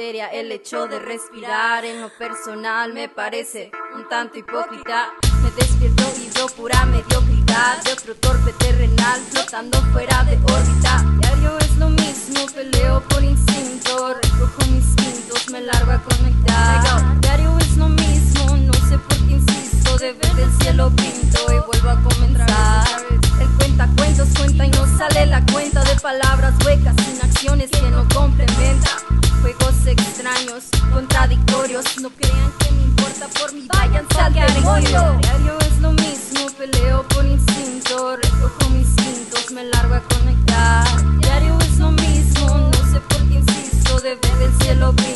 bacteria. El hecho de respirar en lo personal me parece un tanto hipócrita. Me despierto y veo pura mediocridad de otro torpe terrenal flotando fuera de órbita. Diario es lo mismo, peleo por instinto, recojo mis quintos, me largo a conectar. Diario es lo mismo, no sé por qué insisto, de ver del cielo pinto y vuelvo a comenzar. El cuentacuentos cuenta y no sale la cuenta de palabras huecas sin acciones que no complementa. Juegos extraños, contradictorios, no crean que me importa por mí, váyanse al demonio. Diario es lo mismo, peleo por instinto, recojo mis quintos, me largo a conectar. Diario es lo mismo, no sé por qué insisto, de ver del cielo pinto